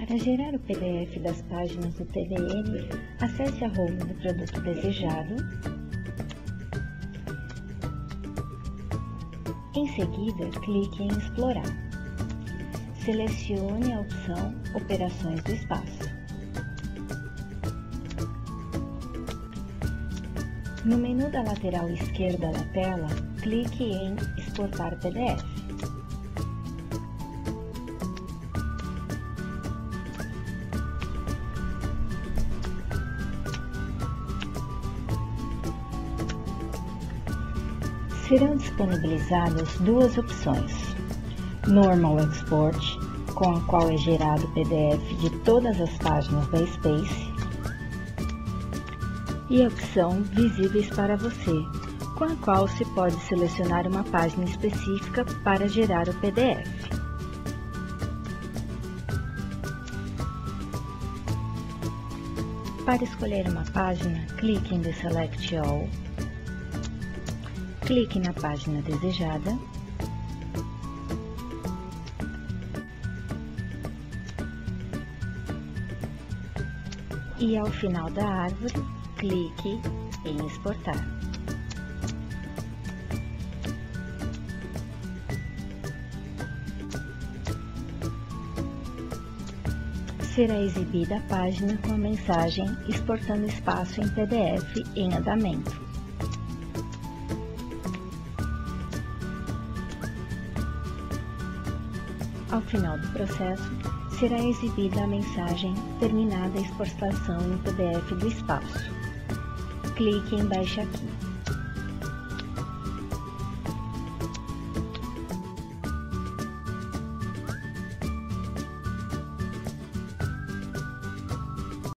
Para gerar o PDF das páginas do TDM, acesse a home do produto desejado. Em seguida, clique em Explorar. Selecione a opção Operações do espaço. No menu da lateral esquerda da tela, clique em Exportar PDF. Serão disponibilizadas duas opções: Normal Export, com a qual é gerado o PDF de todas as páginas da Space, e a opção Visíveis para você, com a qual se pode selecionar uma página específica para gerar o PDF. Para escolher uma página, clique em The Select All, clique na página desejada e, ao final da árvore, clique em Exportar. Será exibida a página com a mensagem Exportando espaço em PDF em andamento. Ao final do processo, será exibida a mensagem Terminada a exportação em PDF do espaço. Clique em Baixe aqui.